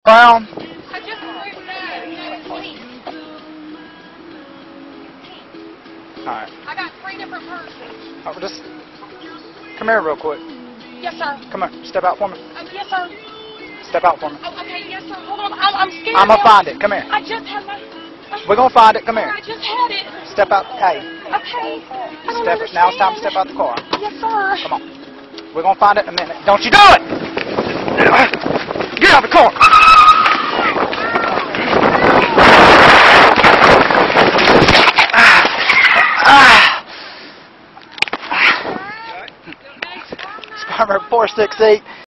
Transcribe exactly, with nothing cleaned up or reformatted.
Brown. I just proved that. Alright. I got three different persons. Oh, just come here real quick. Yes, sir. Come here. Step out for me. Uh, yes, sir. Step out for me. Oh, okay, yes, sir. Hold on. I'm, I'm scared. I'm gonna now. find it. Come here. I just had my... We're gonna find it. Come here. I just had it. Step out. Hey. Okay. I don't Step. understand. Now it's time to step out the car. Yes, sir. Come on. We're gonna find it in a minute. Don't you do it! Get out of the car! Spartanburg four six eight.